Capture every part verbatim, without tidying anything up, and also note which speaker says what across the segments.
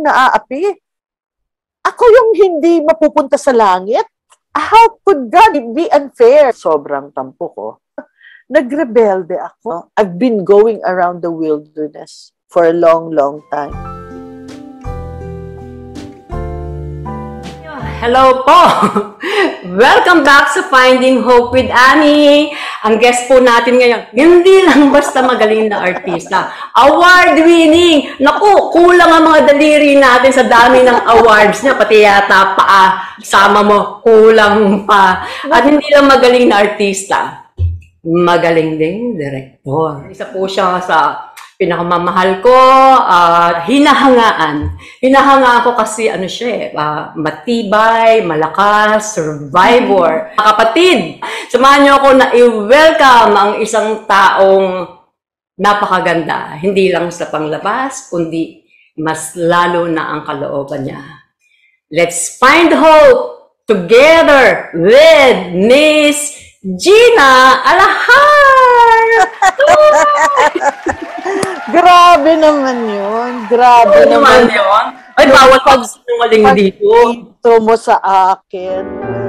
Speaker 1: yung naaapi. Ako yung hindi mapupunta sa langit. How could God be unfair? Sobrang tampo ko. Nagrebelde ako. I've been going around the wilderness for a long, long time.
Speaker 2: Hello po! Welcome back sa Finding Hope with Annie. Ang guest po natin ngayon, hindi lang basta magaling na artista. Award-winning! Naku, kulang ang mga daliri natin sa dami ng awards niya. Pati yata paa, sama mo, kulang pa. At hindi lang magaling na artista, magaling ding direktor. Isa po siya sa pinakamamahal ko at uh, hinahangaan. Hinahangaan ko kasi ano siya eh, uh, matibay, malakas, survivor. Mga kapatid, samahan niyo ako na i-welcome ang isang taong napakaganda. Hindi lang sa panglabas, kundi mas lalo na ang kalooban niya. Let's find hope together with Miss Gina Alahar!
Speaker 1: Grabe naman yun. Grabe
Speaker 2: Oo naman
Speaker 1: naman
Speaker 2: yun. Ay, bawal pag sinungaling dito.
Speaker 1: Pag mo sa akin.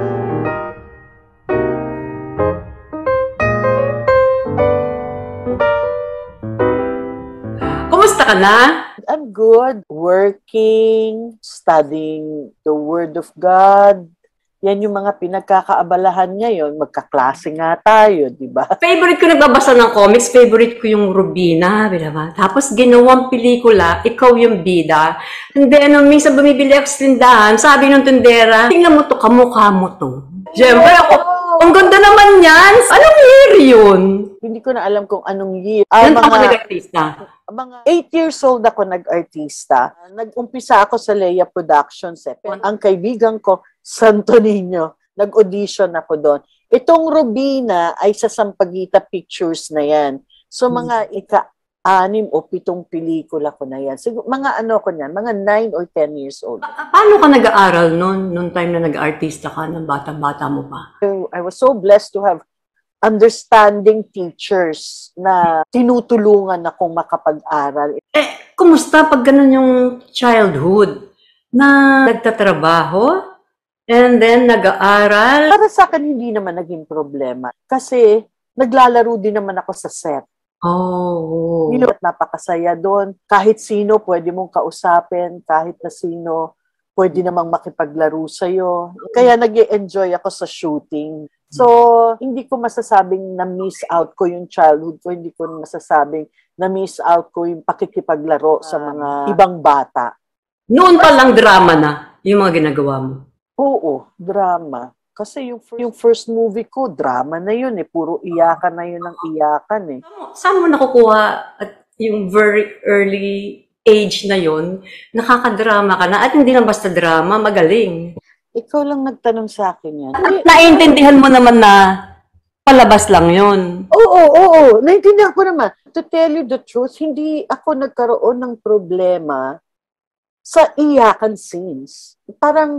Speaker 2: Kumusta ka na?
Speaker 1: I'm good. Working, studying the Word of God. Yan yung mga pinagkakaabalahan ngayon. Magkaklase nga tayo, di ba?
Speaker 2: Favorite ko nagbabasa ng comics, favorite ko yung Rubina, diba? Tapos ginawang pelikula, ikaw yung bida. And then, ano, minsan bumibili ako sa tindahan, sabi ng tindera, tingnan mo to, kamukha mo to. Siyempre ako, ang ganda naman yan! Anong year yun?
Speaker 1: Hindi ko na alam kung anong year.
Speaker 2: Yan pa ako nag-artista.
Speaker 1: Mga eight years old ako nag-artista. Nag-umpisa ako sa Leia Productions. Eh. Ang kaibigan ko, Santo Niño. Nag-audition ako doon. Itong Rubina ay sa Sampaguita Pictures na yan. So mga ika-anim o pitong pelikula ko na yan. Sigur, mga ano ko niyan, mga nine or ten years old.
Speaker 2: Pa paano ka nag-aaral noon, noong time na nag-artista ka, ng bata-bata mo pa?
Speaker 1: I was so blessed to have understanding teachers na tinutulungan akong makapag-aral.
Speaker 2: Eh, kumusta pag ganun yung childhood na nagtatrabaho and then nag-aaral?
Speaker 1: Para sa akin, hindi naman naging problema. Kasi naglalaro din naman ako sa set.
Speaker 2: Oh.
Speaker 1: You know, napakasaya doon. Kahit sino pwede mong kausapin, kahit na sino pwede namang makipaglaro sa'yo. Kaya nag-e-enjoy ako sa shooting. So, hindi ko masasabing na-miss out ko yung childhood ko. Hindi ko masasabing na-miss out ko yung pakikipaglaro sa mga ibang bata.
Speaker 2: Noon pa lang drama na yung mga ginagawa mo?
Speaker 1: Oo, drama. Kasi yung, yung first movie ko, drama na yun eh. Puro iyakan na yun ang iyakan eh.
Speaker 2: Saan mo nakukuha at yung very early age na yun, nakakadrama ka na at hindi lang basta drama, magaling.
Speaker 1: Ikaw lang nagtanong sa akin yan.
Speaker 2: Naintindihan mo naman na palabas lang yun.
Speaker 1: Oo, oo, oo. Naintindihan ko naman. To tell you the truth, hindi ako nagkaroon ng problema sa iyakan scenes. Parang,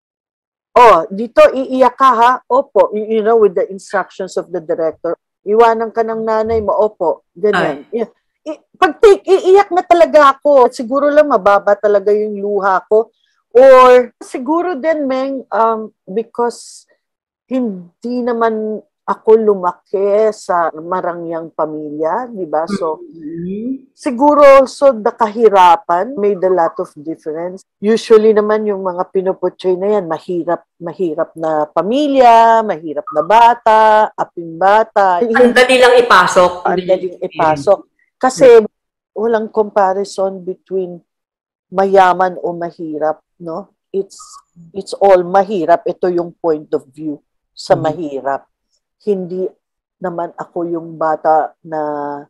Speaker 1: oh, dito iiyak ka ha? Opo. You, you know, with the instructions of the director. Iwanan ka ng nanay mo. Opo. Ganyan. Yeah. I, pag take, iiyak na talaga ako. Siguro lang mababa talaga yung luha ko. Or siguro din, Meng, um, because hindi naman ako lumaki sa marangyang pamilya, di ba? So, mm-hmm. siguro also the kahirapan made a lot of difference. Usually naman yung mga pinuportray na yan, mahirap, mahirap na pamilya, mahirap na bata, aping bata.
Speaker 2: Ang dali lang ipasok.
Speaker 1: Ang daling ipasok. Kasi walang comparison between mayaman o mahirap, no? It's it's all mahirap. Ito yung point of view sa mahirap. Hindi naman ako yung bata na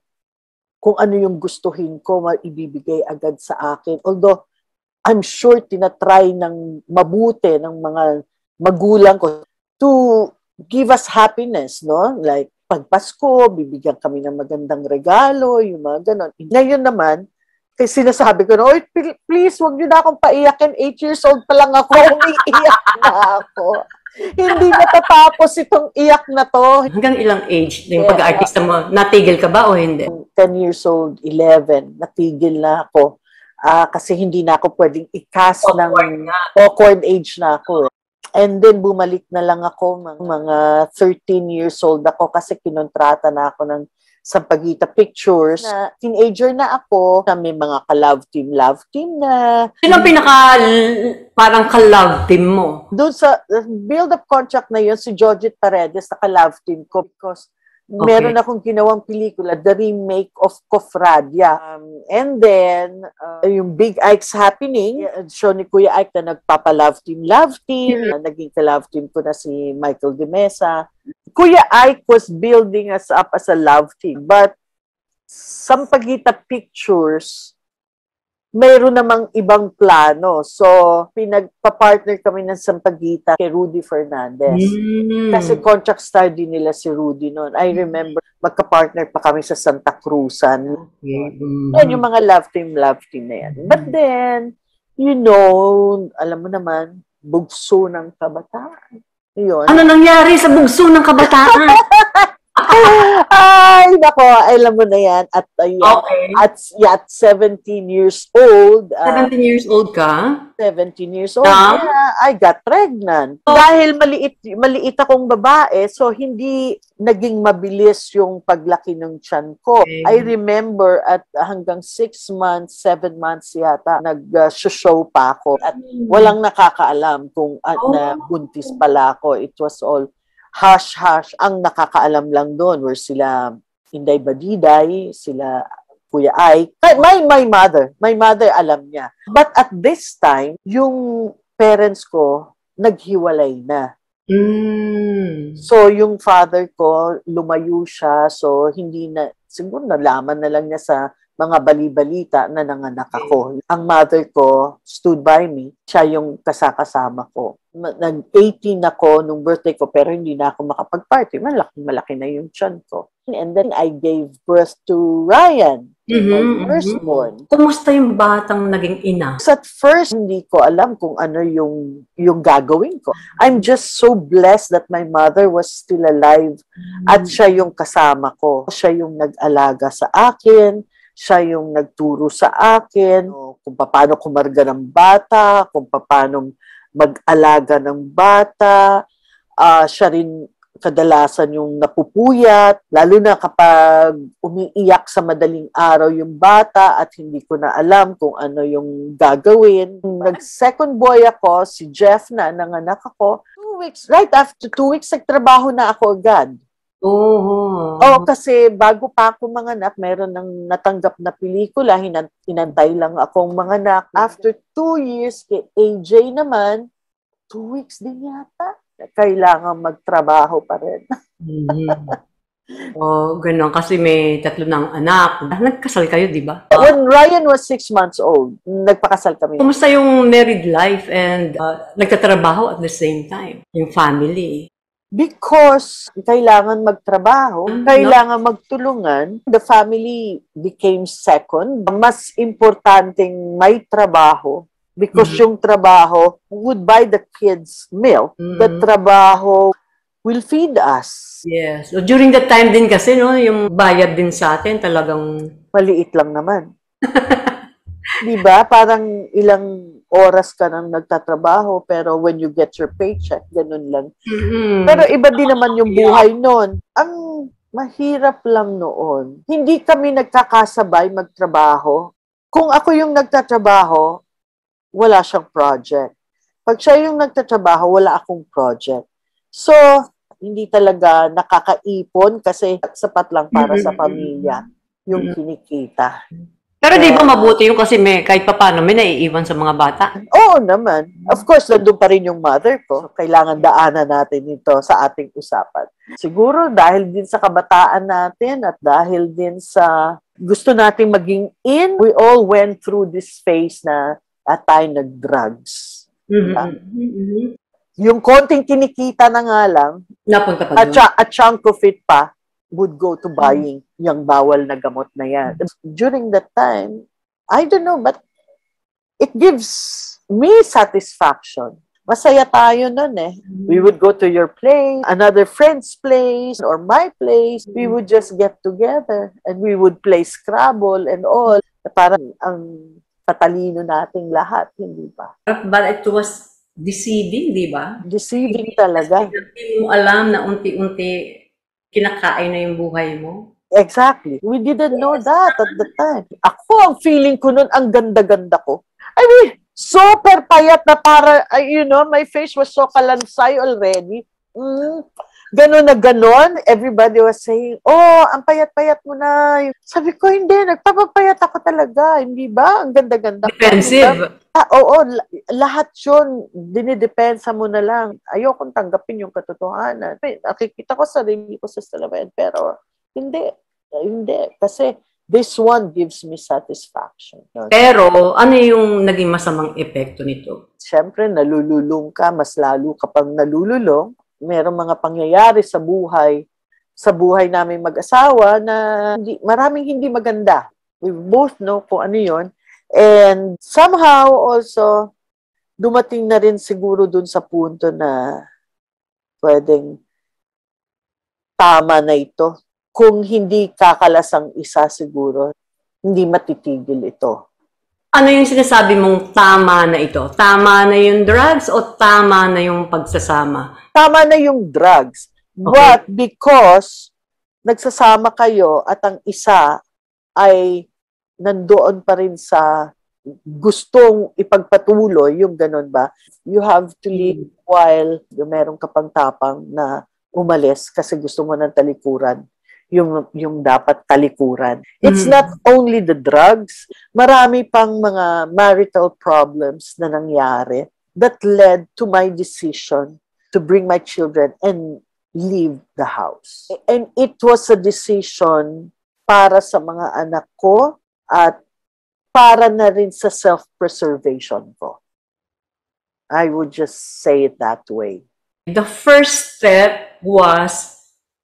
Speaker 1: kung ano yung gustuhin ko, maibibigay agad sa akin. Although, I'm sure tinatry ng mabuti ng mga magulang ko to give us happiness, no? Like, pag Pasko, bibigyan kami ng magandang regalo, yung mga ganon. Ngayon naman, kasi sinasabi ko na, oy, please, huwag niyo na akong paiyakin. Eight years old pa lang ako, umiiyak na ako. Hindi matatapos itong iyak na to.
Speaker 2: Hanggang ilang age yung yeah. pag-artista mo? Natigil ka ba o hindi?
Speaker 1: ten years old, eleven, natigil na ako. Uh, kasi hindi na ako pwedeng i-cast ng
Speaker 2: na.
Speaker 1: awkward age na ako. And then, bumalik na lang ako, mga, mga thirteen years old ako kasi kinontrata na ako ng Sampaguita Pictures. Na teenager na ako, na may mga ka-love team, love team na.
Speaker 2: Sino ang pinaka, parang ka-love team mo?
Speaker 1: Doon sa uh, build-up contract na yun, si Georgette Paredes, na ka-love team ko because okay. Meron akong ginawang pelikula, the remake of Kofradia. Um, and then, uh, yung Big Ike's Happening, show ni Kuya Ike na nagpapa-love team, love team. Mm-hmm. Naging ka-love team ko na si Michael De Mesa. Kuya Ike was building us up as a love team. But, Sampaguita Pictures, mayroon namang ibang plano. So, pinagpa-partner kami ng Sampaguita kay Rudy Fernandez. Mm. Kasi contract star din nila si Rudy noon. I remember, magka-partner pa kami sa Santa Cruzan. Mm. Yan yung mga love team, love team na yan. But then, you know, alam mo naman, bugso ng kabataan. Yun.
Speaker 2: Ano nangyari sa bugso ng kabataan?
Speaker 1: Ay, nako, alam mo na yan. At, uh,
Speaker 2: okay.
Speaker 1: at, at seventeen years old. Uh,
Speaker 2: seventeen years old ka?
Speaker 1: seventeen years old. Yeah, I got pregnant. Oh. Dahil maliit, maliit akong babae, so hindi naging mabilis yung paglaki ng tiyan ko. Okay. I remember at hanggang six months, seven months yata, nag-show pa ako. At walang nakakaalam kung uh, oh. na buntis pala ako. It was all hush-hush. Ang nakakaalam lang doon were sila Inday Badiday, sila Kuya Ike. My, my mother. My mother alam niya. But at this time, yung parents ko, naghiwalay na.
Speaker 2: Mm.
Speaker 1: So, yung father ko, lumayo siya. So, hindi na, siguro nalaman na lang niya sa mga bali-balita na nanganak ako. Ang mother ko stood by me. Siya yung kasakasama ko. Nag-eighteen ako nung birthday ko, pero hindi na ako makapag-party. Malaki-malaki na yung tiyan ko. And then I gave birth to Ryan,
Speaker 2: mm-hmm,
Speaker 1: my firstborn.
Speaker 2: Mm-hmm. Kumusta yung batang naging ina?
Speaker 1: At first, hindi ko alam kung ano yung, yung gagawin ko. I'm just so blessed that my mother was still alive mm-hmm. at siya yung kasama ko. Siya yung nag-alaga sa akin. Siya yung nagturo sa akin kung paano kumarga ng bata, kung paano mag-alaga ng bata. Uh, siya rin kadalasan yung napupuyat, lalo na kapag umiiyak sa madaling araw yung bata at hindi ko na alam kung ano yung gagawin. Nag-second boy ako, si Jeff na, nanganak ako. Two weeks, right after two weeks, nagtrabaho na ako agad.
Speaker 2: Oh.
Speaker 1: Oh, kasi bago pa ako manganak, meron ng natanggap na pelikula, hinan hinantay lang akong manganak. After two years, kay A J naman, two weeks din yata, kailangan magtrabaho pa rin.
Speaker 2: Mm-hmm. Oh, ganun. Kasi may tatlo ng anak. Nagkasal kayo, di ba?
Speaker 1: When Ryan was six months old, nagpakasal kami.
Speaker 2: Kumusta yung married life and uh, nagtatrabaho at the same time? Yung family?
Speaker 1: Because kailangan magtrabaho, kailangan magtulungan, the family became second. Mas importanteng may trabaho because mm-hmm. yung trabaho would buy the kids milk. Mm-hmm. The trabaho will feed us.
Speaker 2: Yes. So, during that time din kasi, no, yung bayad din sa atin talagang
Speaker 1: maliit lang naman. Diba? Parang ilang oras ka nang nagtatrabaho, pero when you get your paycheck, ganun lang.
Speaker 2: Mm-hmm.
Speaker 1: Pero iba din naman yung buhay noon. Ang mahirap lang noon, hindi kami nagkakasabay magtrabaho. Kung ako yung nagtatrabaho, wala siyang project. Pag siya yung nagtatrabaho, wala akong project. So, hindi talaga nakakaipon kasi sapat lang para sa pamilya yung kinikita.
Speaker 2: Pero di ba mabuti yung kasi may, kahit pa paano may naiiwan sa mga bata?
Speaker 1: Oo naman. Of course, nandun pa rin yung mother ko. Kailangan daanan natin ito sa ating usapan. Siguro dahil din sa kabataan natin at dahil din sa gusto nating maging in, we all went through this phase na at tayo nag-drugs.
Speaker 2: Mm-hmm. Uh, mm-hmm.
Speaker 1: Yung konting kinikita na nga lang,
Speaker 2: napunta pa
Speaker 1: at, at chunk of it pa, would go to buying mm. yung bawal na gamot na yan. During that time, I don't know, but it gives me satisfaction. Masaya tayo nun eh. Mm. We would go to your place, another friend's place, or my place. Mm. We would just get together and we would play Scrabble and all. Parang ang tatalino nating lahat, hindi ba?
Speaker 2: But it was deceiving, di ba?
Speaker 1: Deceiving talaga.
Speaker 2: Hindi mo alam na unti-unti kinakain na yung buhay mo.
Speaker 1: Exactly. We didn't know that at the time. Ako, ang feeling ko nun, ang ganda-ganda ko. I mean, super payat na para, uh, you know, my face was so kalansay already. Mm, ganon na ganon. Everybody was saying, oh, ang payat-payat mo na. Sabi ko, hindi, nagpapapayat ako talaga. Hindi ba? Ang ganda-ganda ko.
Speaker 2: Defensive.
Speaker 1: Ah, oo, lahat yun, dinidepensa mo na lang. Ayokong tanggapin yung katotohanan. Nakikita ko sarili ko sa salamin, pero hindi, hindi. Kasi this one gives me satisfaction.
Speaker 2: Pero ano yung naging masamang epekto nito?
Speaker 1: Siyempre, nalululong ka, mas lalo kapag nalululong. Merong mga pangyayari sa buhay, sa buhay namin mag-asawa na hindi, maraming hindi maganda. We both know kung ano yun. And somehow also, dumating na rin siguro dun sa punto na pwedeng tama na ito. Kung hindi kakalas ang isa siguro, hindi matitigil ito.
Speaker 2: Ano yung sinasabi mong tama na ito? Tama na yung drugs o tama na yung pagsasama?
Speaker 1: Tama na yung drugs. Okay. But because nagsasama kayo at ang isa ay nandoon pa rin sa gustong ipagpatuloy, yung ganun ba? You have to leave while merong kapang tapang na umalis kasi gusto mo ng talikuran. Yung, yung dapat talikuran. It's mm. not only the drugs, marami pang mga marital problems na nangyari that led to my decision to bring my children and leave the house. And it was a decision para sa mga anak ko at para na rin sa self-preservation ko. I would just say it that way.
Speaker 2: The first step was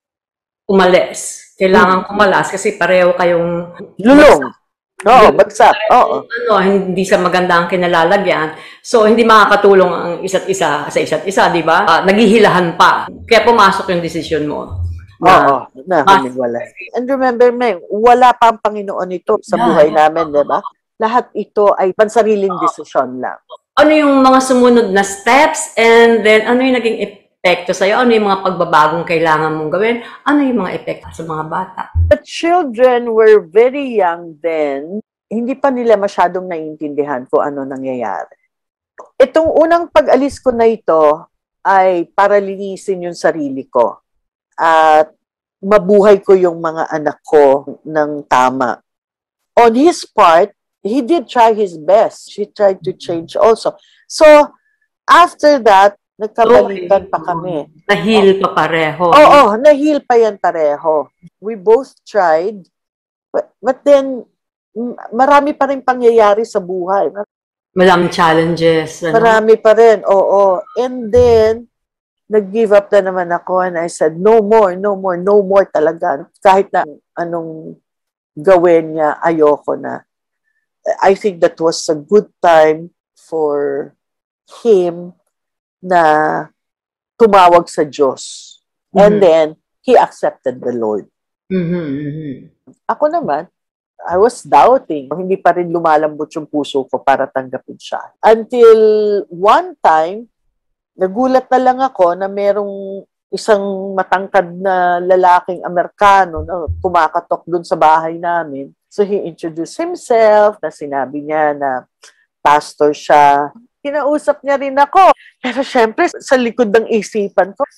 Speaker 2: umalis. Kailangan hmm. kumalas kasi pareho kayong
Speaker 1: lulong. Oo, bagsak. Oo.
Speaker 2: Ano, hindi sa maganda ang kinalalagyan. So, hindi makakatulong ang isa't isa sa isa't isa, di ba? Uh, naghihilahan pa. Kaya pumasok yung desisyon mo.
Speaker 1: Oo, na humiwalay. And remember, May, wala pa ang Panginoon ito sa buhay namin, di ba? Lahat ito ay pansariling desisyon lang.
Speaker 2: Ano yung mga sumunod na steps and then ano yung naging epekto sa'yo? Ano yung mga pagbabagong kailangan mong gawin? Ano yung mga epekto sa mga bata?
Speaker 1: The children were very young then. Hindi pa nila masyadong naiintindihan kung ano nangyayari. Itong unang pag-alis ko na ito ay para linisin yung sarili ko. At mabuhay ko yung mga anak ko ng tama. On his part, he did try his best. He tried to change also. So, after that, nagkabalikan pa kami.
Speaker 2: Nahil pa pareho.
Speaker 1: Oo, oh, nahil pa yan pareho. We both tried, but, but then, marami pa rin pangyayari sa buhay.
Speaker 2: Maraming challenges. Ano?
Speaker 1: Marami pa rin, oo. And then, nag-give up na naman ako and I said, no more, no more, no more talaga. Kahit na anong gawin niya, ayoko na. I think that was a good time for him na tumawag sa Diyos. Mm-hmm. And then, he accepted the Lord.
Speaker 2: Mm-hmm, mm-hmm.
Speaker 1: Ako naman, I was doubting. Hindi pa rin lumalambot yung puso ko para tanggapin siya. Until one time, nagulat na lang ako na merong isang matangkad na lalaking Amerikano na kumakatok dun sa bahay namin. So he introduced himself, na sinabi niya na pastor siya. Kinausap niya rin ako. Pero syempre, sa likod ng isipan ko,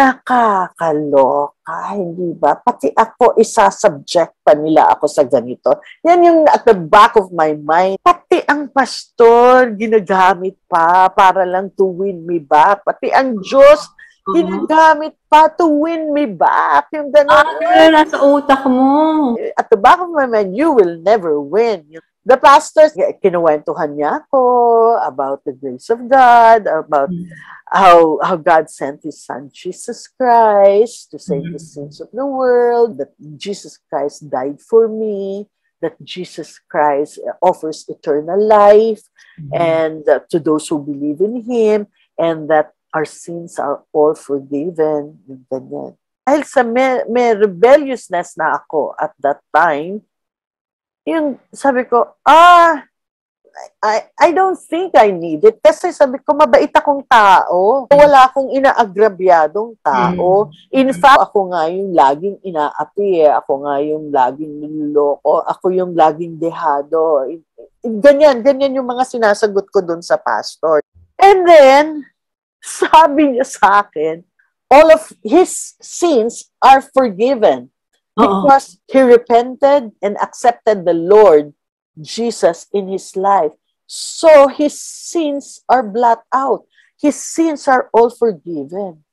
Speaker 1: nakakaloka, hindi ba? Pati ako, isasubject pa nila ako sa ganito. Yan yung at the back of my mind. Pati ang pastor, ginagamit pa para lang to win me back. Pati ang Diyos, ginagamit pa to win me back. Yung gano'n.
Speaker 2: Ah, nasa utak mo.
Speaker 1: At the back of my mind, you will never win. The pastor, kinuwentuhan niya ako about the grace of God, about mm-hmm. how how God sent His Son, Jesus Christ, to save mm-hmm. the sins of the world, that Jesus Christ died for me, that Jesus Christ offers eternal life, mm-hmm. and uh, to those who believe in Him, and that our sins are all forgiven. Ganyan. Dahil sa may, may rebelliousness na ako at that time, yung sabi ko, ah, I, I don't think I need it. Kasi sabi ko, mabait akong tao. Wala akong inaagrabyadong tao. In fact, ako nga yung laging inaapi. Eh. Ako nga yung laging niloloko. Ako yung laging dehado. Ganyan, ganyan yung mga sinasagot ko dun sa pastor. And then, sabi niya sa akin, all of his sins are forgiven because Uh-oh. he repented and accepted the Lord Jesus in his life. So his sins are blot out. His sins are all forgiven.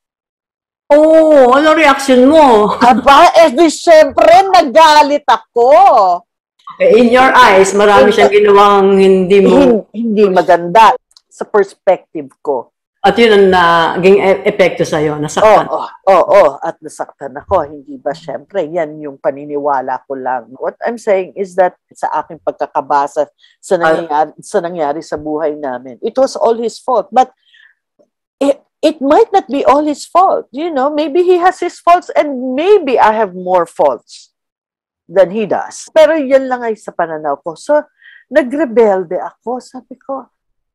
Speaker 2: Oh, ano reaction mo?
Speaker 1: Aba, eh di syempre, nagalit ako.
Speaker 2: In your eyes, marami siyang ginawang hindi mo...
Speaker 1: Hindi maganda sa perspective ko.
Speaker 2: At yun ang naging uh, epekto sa'yo, nasaktan.
Speaker 1: Oo, oh, oh, oh, at nasaktan ako. Hindi ba, syempre, yan yung paniniwala ko lang. What I'm saying is that sa aking pagkakabasa sa nangyari, uh, sa, nangyari sa buhay namin, it was all his fault. But it, it might not be all his fault. You know, maybe he has his faults and maybe I have more faults than he does. Pero yan lang ay sa pananaw ko. So, nagrebelde ako. Sabi ko,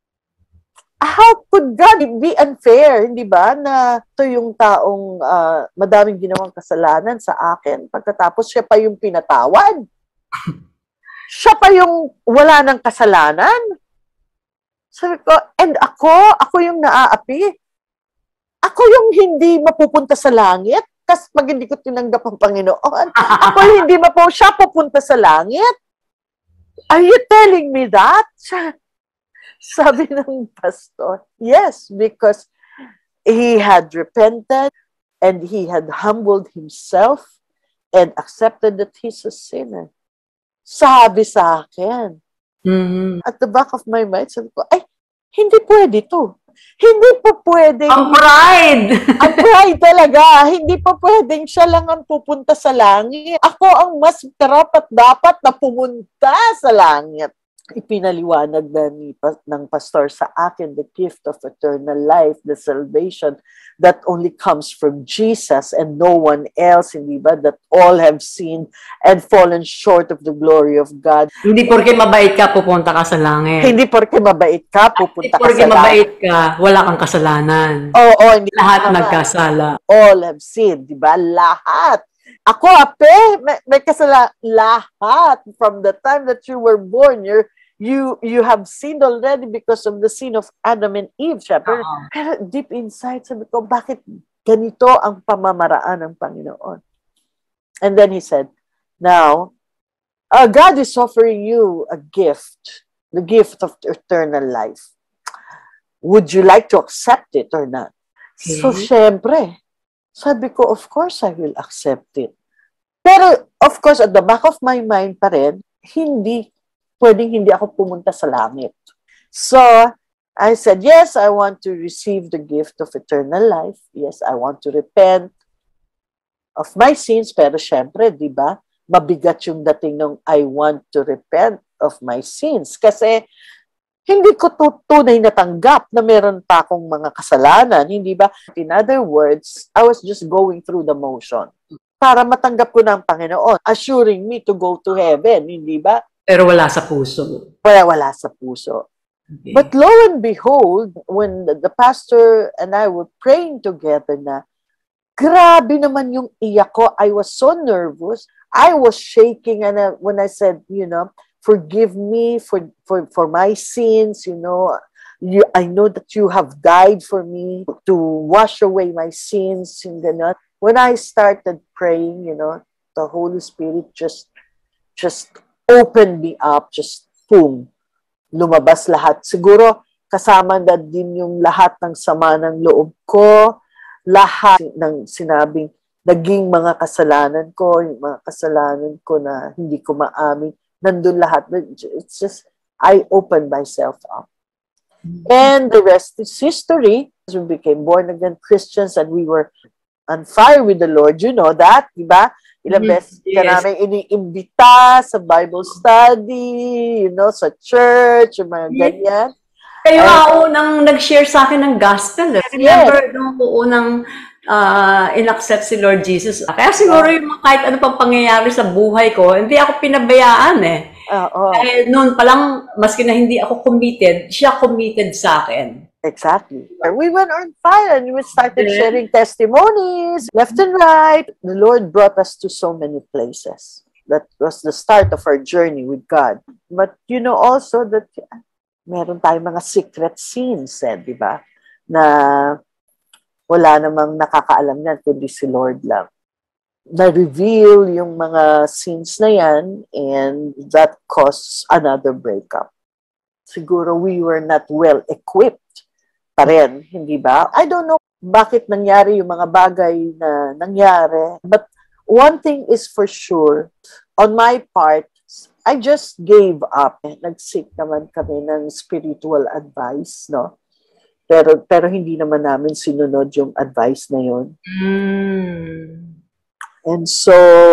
Speaker 1: how could God be unfair, hindi ba, na ito yung taong uh, madaming ginawang kasalanan sa akin, pagkatapos siya pa yung pinatawad? Siya pa yung wala ng kasalanan? Sabi ko, and ako, ako yung naaapi. Ako yung hindi mapupunta sa langit, kasi pag hindi ko tinanggap ang Panginoon, ako yung hindi mapo siya pupunta sa langit. Are you telling me that? Sabi ng pastor, yes, because he had repented and he had humbled himself and accepted that he's a sinner. Sabi sa akin.
Speaker 2: Mm-hmm.
Speaker 1: At the back of my mind, sabi ko, ay, hindi pwede to. Hindi po pwedeng...
Speaker 2: Ang pride!
Speaker 1: Ang pride talaga. Hindi po pwedeng siya lang ang pupunta sa langit. Ako ang mas karapat dapat na pumunta sa langit. Ipinaliwanag na ni, ng pastor sa akin the gift of eternal life, the salvation that only comes from Jesus and no one else, hindi ba? That all have sinned and fallen short of the glory of God.
Speaker 2: Hindi porke mabait ka, pupunta ka sa langit.
Speaker 1: Hindi porke mabait ka, pupunta ka sa langit.
Speaker 2: Hindi porke mabait ka, wala kang kasalanan.
Speaker 1: Oo, oh, hindi.
Speaker 2: Lahat nagkasala.
Speaker 1: All have sinned, di ba? Lahat. Ako, ape, may, may kasala. Lahat. From the time that you were born, you're You you have sinned already because of the sin of Adam and Eve, syempre. Uh-huh. Pero deep inside, sabi ko, bakit ganito ang pamamaraan ng Panginoon? And then he said, now, uh, God is offering you a gift, the gift of eternal life. Would you like to accept it or not? Okay. So, syempre, sabi ko, of course I will accept it. Pero, of course, at the back of my mind pa rin, hindi pwedeng hindi ako pumunta sa langit. So, I said, yes, I want to receive the gift of eternal life. Yes, I want to repent of my sins. Pero syempre, di ba, mabigat yung dating nung I want to repent of my sins. Kasi, hindi ko tunay natanggap na meron pa akong mga kasalanan. Hindi ba? In other words, I was just going through the motion para matanggap ko ng Panginoon, assuring me to go to heaven. Hindi ba?
Speaker 2: Pero wala sa puso.
Speaker 1: Wala, wala sa puso. Okay. But lo and behold, when the, the pastor and I were praying together na, grabe naman yung iyak ko. I was so nervous. I was shaking. And I, when I said, you know, forgive me for, for, for my sins, you know, you, I know that you have died for me to wash away my sins. And then, when I started praying, you know, the Holy Spirit just, just, open me up, just boom, lumabas lahat. Siguro, kasama na din yung lahat ng sama ng loob ko, lahat ng sinabing naging mga kasalanan ko, yung mga kasalanan ko na hindi ko maamin, nandun lahat. It's just, I opened myself up. Mm-hmm. And the rest is history. We became born-again Christians and we were on fire with the Lord. You know that, di ba? Ilang mm-hmm. beses ka yes. namin iniimbita sa Bible study, you know, sa church, yung mga ganyan.
Speaker 2: Kayo nga unang nag-share sa akin ng gospel. Eh. Remember, yes. nung unang uh, in-accept si Lord Jesus. Kaya siguro yung kahit ano pang pangyayari sa buhay ko, hindi ako pinabayaan eh.
Speaker 1: Oo.
Speaker 2: Dahil noon pa lang, maski na hindi ako committed, siya committed sa akin.
Speaker 1: Exactly. We went on fire and we started sharing testimonies left and right. The Lord brought us to so many places. That was the start of our journey with God. But you know also that meron tayong mga secret scenes, eh, di ba? Na wala namang nakakaalam yan, kundi si Lord lang. Na-reveal yung mga scenes na yan and that caused another breakup. Siguro we were not well equipped pa rin, hindi ba? I don't know bakit nangyari yung mga bagay na nangyari. But one thing is for sure, on my part, I just gave up. Nag-seek naman kami ng spiritual advice, no? Pero pero hindi naman namin sinunod yung advice na yun.
Speaker 2: Mm.
Speaker 1: And so,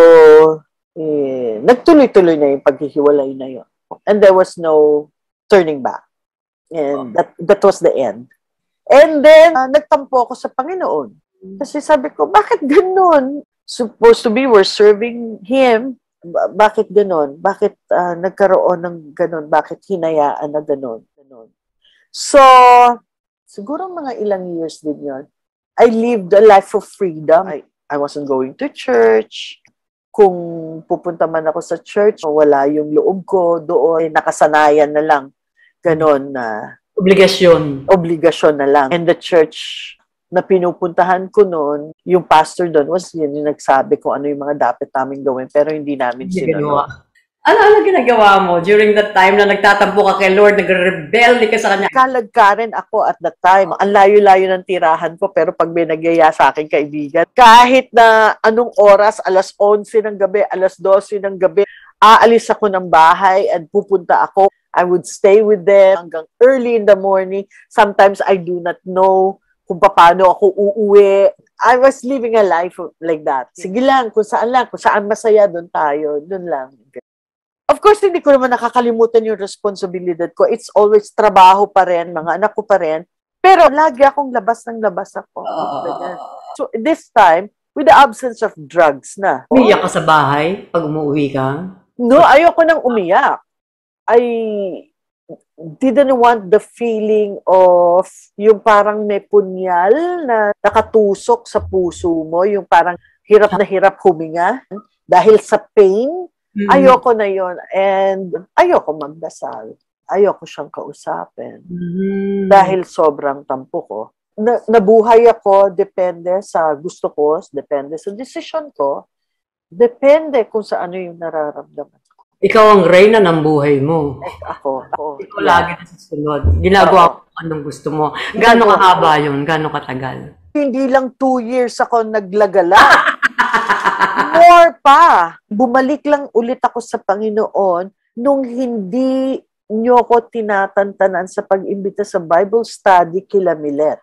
Speaker 1: eh, nagtuloy-tuloy na yung paghihiwalay na yun. And there was no turning back. And that that was the end. And then, uh, nagtampo ako sa Panginoon. Kasi sabi ko, bakit ganun? Supposed to be, we're serving Him. Ba- bakit ganun? Bakit uh, nagkaroon ng ganun? Bakit hinayaan na ganun? ganun? So, siguro mga ilang years din yun. I lived a life of freedom. I, I wasn't going to church. Kung pupunta man ako sa church, wala yung loob ko doon. Nakasanayan na lang. Ganon na.
Speaker 2: Obligasyon.
Speaker 1: Obligasyon na lang. And the church na pinupuntahan ko noon, yung pastor doon was yun yung nagsabi kung ano yung mga dapat namin gawin, pero hindi namin sinunod.
Speaker 2: Ano ano ginagawa mo during that time na nagtatampo ka kay Lord, nagre-rebelde ka sa Kanya?
Speaker 1: Kalagkarin ako at that time. Ang layo-layo ng tirahan ko, pero pag may nagyaya sa akin kaibigan, kahit na anong oras, alas onse ng gabi, alas dose ng gabi, aalis ako ng bahay at pupunta ako. I would stay with them hanggang early in the morning. Sometimes I do not know kung paano ako uuwi. I was living a life like that. Sige lang, kung saan lang, kung saan masaya, doon tayo, doon lang. Of course, hindi ko naman nakakalimutan yung responsibilidad ko. It's always trabaho pa rin, mga anak ko pa rin. Pero lagi akong labas ng labas ako. Uh, so this time, with the absence of drugs na.
Speaker 2: Umiyak ka sa bahay pag umuwi ka?
Speaker 1: No, ayoko nang umiyak. I didn't want the feeling of yung parang may punyal na nakatusok sa puso mo, yung parang hirap na hirap huminga dahil sa pain. Mm-hmm. Ayoko na yon and ayoko magdasal. Ayoko siyang kausapin. Mm-hmm. Dahil sobrang tampo ko. Na, nabuhay ako, depende sa gusto ko, depende sa decision ko, depende kung sa ano yung nararamdaman.
Speaker 2: Ikaw ang reyna ng buhay mo.
Speaker 1: Eh, ako. ako
Speaker 2: Ikaw yeah. lagi nasusunod. Ginagawa ko anong gusto mo. Gano'ng kahaba yun? Gano'ng katagal? Hindi lang two years ako naglagala. More pa. Bumalik lang ulit ako sa Panginoon nung hindi niyo ko tinatantanan sa pag-imbita sa Bible study kila Milet.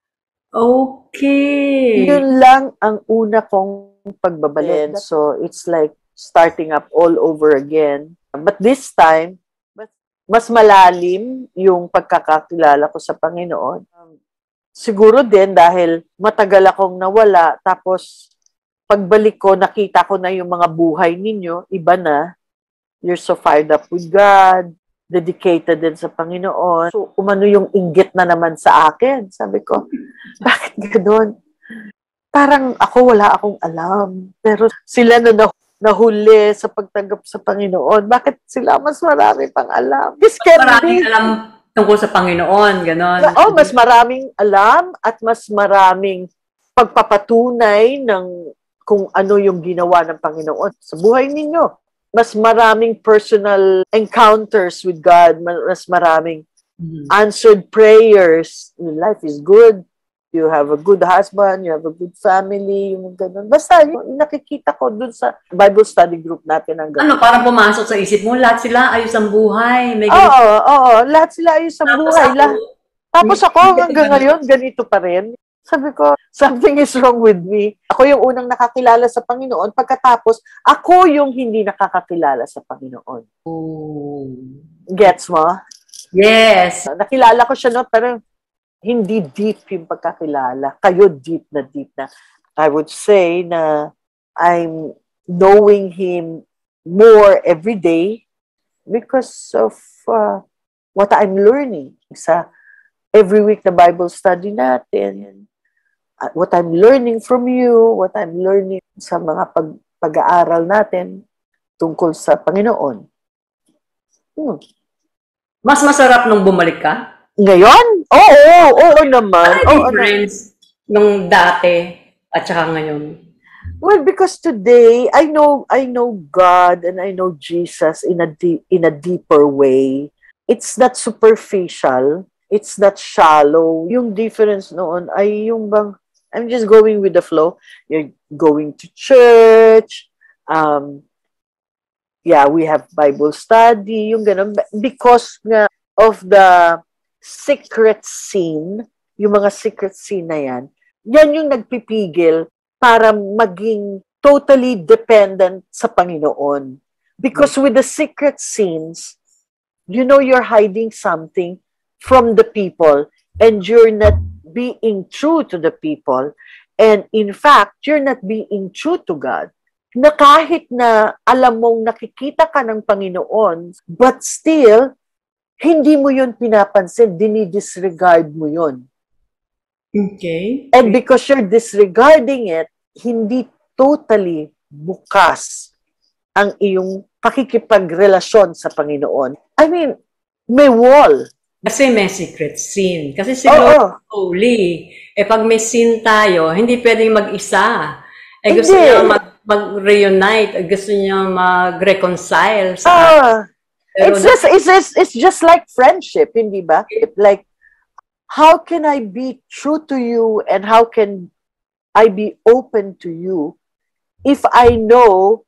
Speaker 2: Okay.
Speaker 1: Yun lang ang una kong pagbabalik. So, it's like starting up all over again. But this time, mas malalim yung pagkakakilala ko sa Panginoon. Siguro din dahil matagal akong nawala, tapos pagbalik ko, nakita ko na yung mga buhay ninyo, iba na. You're so fired up with God, dedicated din sa Panginoon. So, umano yung inggit na naman sa akin. Sabi ko, bakit gano'n? Parang ako, wala akong alam. Pero sila na nahuli sa pagtanggap sa Panginoon. Bakit sila mas marami pang alam?
Speaker 2: Maraming alam tungkol sa Panginoon, gano'n.
Speaker 1: Oo, mas maraming alam at mas maraming pagpapatunay ng kung ano yung ginawa ng Panginoon sa buhay ninyo. Mas maraming personal encounters with God, mas maraming mm-hmm. answered prayers. Your life is good. You have a good husband, you have a good family, yung ganun. Basta, yung nakikita ko dun sa Bible study group natin. Ang
Speaker 2: ano, parang pumasok sa isip mo, lahat sila ayos ang buhay.
Speaker 1: Oo, oo, oo, lahat sila ayos ang buhay. Lahat. Tapos ako, hanggang ngayon, ganito pa rin. Sabi ko, something is wrong with me. Ako yung unang nakakilala sa Panginoon, pagkatapos, ako yung hindi nakakakilala sa Panginoon.
Speaker 2: Oh.
Speaker 1: Gets mo?
Speaker 2: Yes.
Speaker 1: Nakilala ko siya, no, pero hindi deep yung pagkakilala. Kayo deep na deep na. I would say na I'm knowing Him more every day because of uh, what I'm learning sa every week na Bible study natin, uh, what I'm learning from you, what I'm learning sa mga pag pag-aaral natin tungkol sa Panginoon. Hmm.
Speaker 2: Mas masarap nung bumalik ka?
Speaker 1: Ngayon? Oo, oo, oo naman.
Speaker 2: Ano
Speaker 1: oo,
Speaker 2: difference nung dati at saka ngayon?
Speaker 1: Well, because today I know I know God and I know Jesus in a deep, in a deeper way. It's not superficial. It's not shallow. Yung difference noon ay yung bang I'm just going with the flow. You're going to church. Um, yeah, we have Bible study. Yung ganun. Because nga of the secret scene, yung mga secret scene na yan, yan yung nagpipigil para maging totally dependent sa Panginoon. Because with the secret scenes, you know you're hiding something from the people and you're not being true to the people. And in fact, you're not being true to God. Na kahit na alam mong nakikita ka ng Panginoon, but still, hindi mo yun pinapansin, dinidisregard mo yun.
Speaker 2: Okay.
Speaker 1: And because you're disregarding it, hindi totally bukas ang iyong pakikipagrelasyon sa Panginoon. I mean, may wall.
Speaker 2: Kasi may secret scene. Kasi siguro, oh, holy. Eh, pag may scene tayo, hindi pwedeng mag-isa. Eh, gusto
Speaker 1: hindi.
Speaker 2: niya mag- mag-reunite. Gusto niya mag-reconcile. Sa
Speaker 1: ah, it's, just, it's, just, it's just like friendship, hindi ba? Like, how can I be true to you and how can I be open to you if I know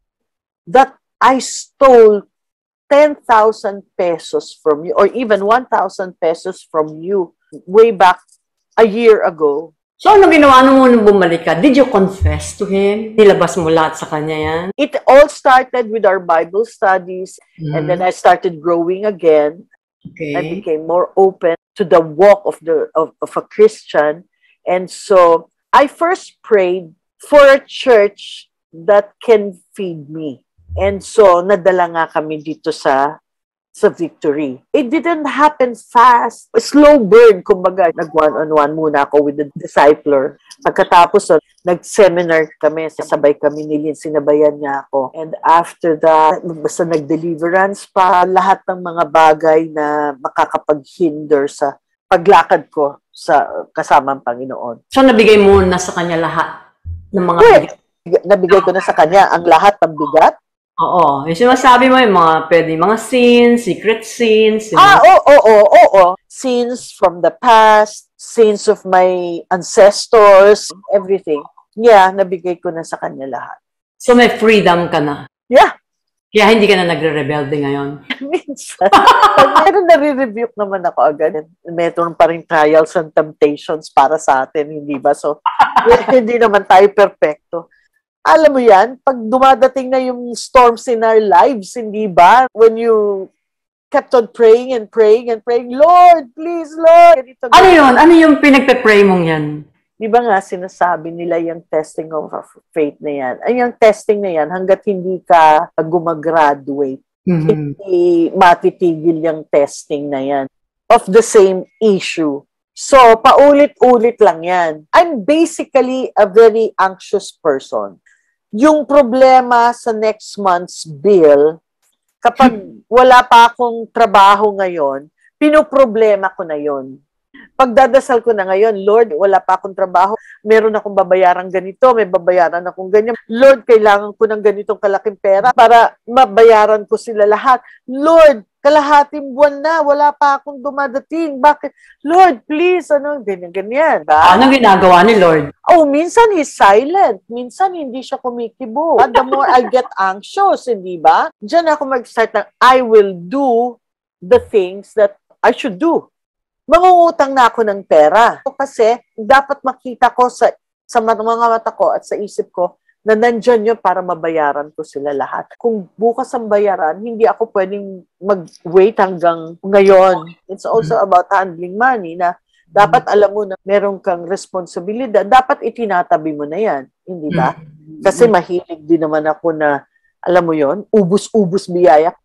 Speaker 1: that I stole ten thousand pesos from you or even one thousand pesos from you way back a year ago?
Speaker 2: So, ano ginawa mo nung bumalik ka? Did you confess to him? Nilabas mo lahat sa kanya yan?
Speaker 1: It all started with our Bible studies, mm-hmm. and then I started growing again.
Speaker 2: Okay.
Speaker 1: I became more open to the walk of the of, of a Christian. And so, I first prayed for a church that can feed me. And so, nadala nga kami dito sa sa Victory. It didn't happen fast. Slow burn, kumbaga. Nag-one-on-one muna ako with the discipler. Pagkatapos, so, nag-seminar kami. Sasabay kami ni Lynn. Sinabayan niya ako. And after that, basta nag-deliverance pa, lahat ng mga bagay na makakapag-hinder sa paglakad ko sa kasamang Panginoon.
Speaker 2: So, nabigay mo na sa kanya lahat ng mga
Speaker 1: bigat? Nabigay ko na sa kanya ang lahat ng bigat.
Speaker 2: Oo. Yung sinasabi mo yung mga pwede, mga scenes, secret scenes.
Speaker 1: Ah, oo, oo, oo, oo. Scenes from the past, scenes of my ancestors, everything. Yeah, nabigay ko na sa kanya lahat.
Speaker 2: So, may freedom ka na?
Speaker 1: Yeah.
Speaker 2: Kaya hindi ka na nagre-rebelde ngayon?
Speaker 1: Minsan. Pag meron nare-rebuke naman ako agad, meron pa rin trials and temptations para sa atin, hindi ba? So, hindi naman tayo perfecto. Alam mo yan, pag dumadating na yung storms in our lives, hindi ba? When you kept on praying and praying and praying, Lord, please, Lord. Ganito,
Speaker 2: ano yun? Ano yung pinagpe-pray mong yan?
Speaker 1: Di ba nga sinasabi nila yung testing of faith na yan? Ay, yung testing na yan, hanggat hindi ka gumagraduate, mm-hmm. hindi matitigil yung testing na yan of the same issue. So, paulit-ulit lang yan. I'm basically a very anxious person. Yung problema sa next month's bill, kapag wala pa akong trabaho ngayon, pinoproblema ko na yon. Pagdadasal ko na ngayon, Lord, wala pa akong trabaho, meron akong babayaran ganito, may babayaran akong ganyan. Lord, kailangan ko ng ganitong kalaking pera para mabayaran ko sila lahat. Lord, kalahating buwan na, wala pa akong dumadating. Bakit? Lord, please, ano, ganyan-ganyan. Ba?
Speaker 2: Ano ginagawa ni Lord?
Speaker 1: Oh, minsan he's silent. Minsan hindi siya kumikibo. The more I get anxious, hindi ba? Diyan ako mag-start ng, I will do the things that I should do. Mangungutang na ako ng pera. Kasi dapat makita ko sa, sa mga mata ko at sa isip ko na nandyan yun para mabayaran ko sila lahat. Kung bukas ang bayaran, hindi ako pwedeng mag-wait hanggang ngayon. It's also about handling money na dapat alam mo na meron kang responsibilidad. Dapat itinatabi mo na yan. Hindi ba? Kasi mahilig din naman ako na, alam mo yon, ubus-ubus biyaya.